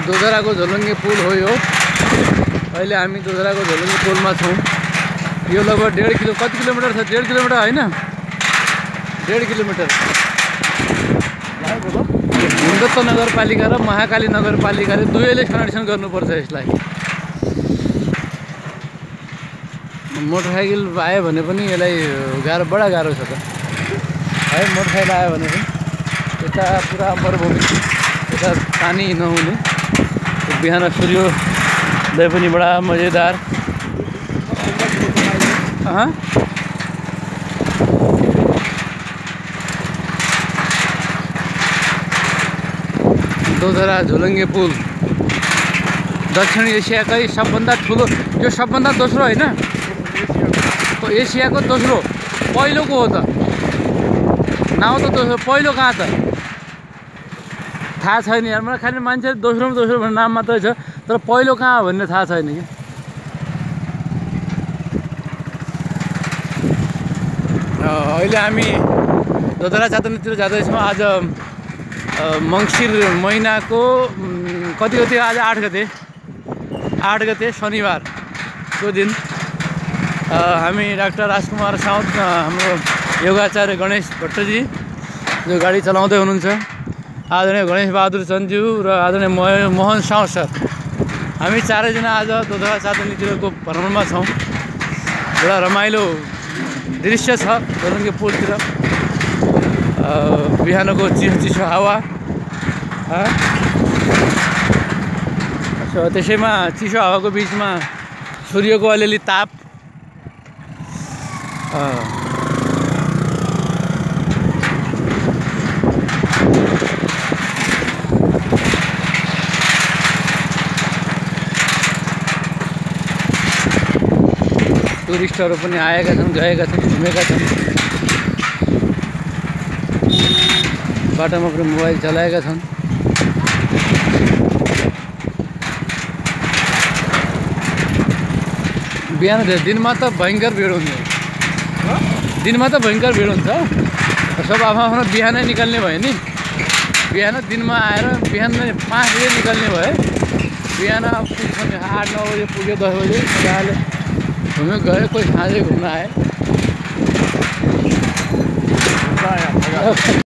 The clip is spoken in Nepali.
दोधराको झोलुङ्गे पुल हो यो। अहिले हामी दोधराको झोलुङ्गे पुलमा छौँ। यो लगभग 1.5 किलो कति किलोमिटर छ? 1.5 किलोमिटर होइन, 1.5 किलोमिटर। हिन्दुत्व नगरपालिका र महाकाली नगरपालिकाले दुवैले संरक्षण गर्नुपर्छ यसलाई। मोटरसाइकल आयो भने पनि यसलाई बडा गाह्रो छ त है। मोटरसाइकल आयो भने पनि यता पुरा मरुभूमि, यता पानी नहुने, बिहान सूर्योदय पनि बडा मजेदार। दोधरा झोलुङ्गे पुल दक्षिण एसियाकै सबभन्दा ठुलो, यो सबभन्दा दोस्रो होइन, एसियाको दोस्रो, पहिलोको हो त। नाउँ त दोस्रो, पहिलो कहाँ त थाहा छैन यार। मलाई खालि मान्छे दोस्रो भन्ने नाम मात्रै छ, तर पहिलो कहाँ हो भन्ने थाहा छैन कि। अहिले हामी दोधरा चाँदनीतिर जाँदैछौँ। आज मङ्सिर महिनाको कति आज 8 गते शनिबारको दिन हामी डाक्टर राजकुमार साउद, हाम्रो योगाचार्य गणेश भट्टजी जो गाडी चलाउँदै हुनुहुन्छ, आदरणीय गणेश बहादुर चन्दज्यू र आदरणीय मोहन साउद सर, हामी चारैजना आज दोधरा चाँदनीतिरको भ्रमणमा छौँ। एउटा रमाइलो दृश्य छ झोलुङ्गे पुलतिर। बिहानको चिसो हावा, त्यसैमा चिसो हावाको बिचमा सूर्यको अलिअलि ताप। टुरिस्टहरू पनि आएका छन्, गएका छन्, घुमेका छन्, बाटोमा पनि मोबाइल चलाएका छन्। बिहान दिनमा त भयङ्कर भिड हुन्छ, दिनमा त भयङ्कर भिड हुन्छ। सब आफ्नो बिहानै निकाल्ने भयो नि। बिहान दिनमा आएर बिहान 5 बजे निकाल्ने भयो। बिहान 8-9 बजे पुग्यो, 10 बजे मजाले घुम्यो गयो। कोही साँझै घुम्न आए।